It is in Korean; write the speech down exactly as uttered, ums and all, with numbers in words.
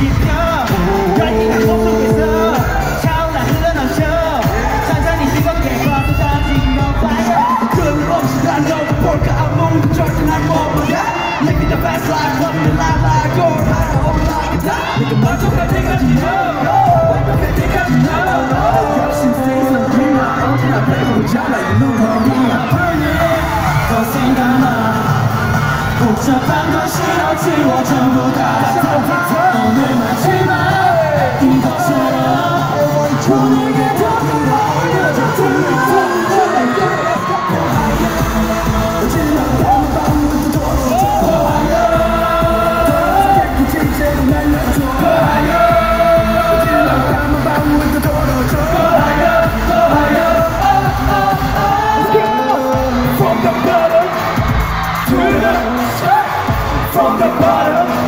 깊혀 열기가 몸속에서 차올라 흘러넘쳐 천천히 뜨겁게 뻗어진 너 fire 끊임없이 달려볼까 아무도 절대 날 못보게 Living the best life loving the life like all right 올라가다 내가 만족할 때까지 no 완벽할 때까지 no 역시 세상 그냥 언제나 배고프자 like 눈물이야 더 생각나 복잡한 건 싫어 지워 전부 다 오늘 마지막 이것처럼 오늘게 더 끌어올려줘 From the bottom